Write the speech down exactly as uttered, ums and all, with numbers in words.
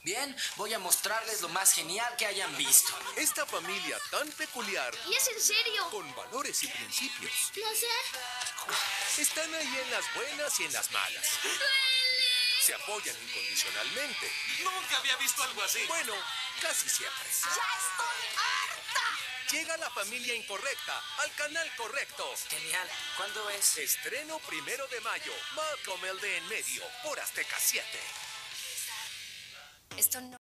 Bien, voy a mostrarles lo más genial que hayan visto. Esta familia tan peculiar, ¿Y es en serio? con valores y principios, No sé. están ahí en las buenas y en las malas. ¡Duele! Se apoyan incondicionalmente. Nunca había visto algo así. Bueno, casi siempre. ¡Ya estoy harta! Llega la familia incorrecta al canal correcto. Genial. ¿Cuándo es? Estreno primero de mayo. Malcolm el de en medio por Azteca siete. Esto no...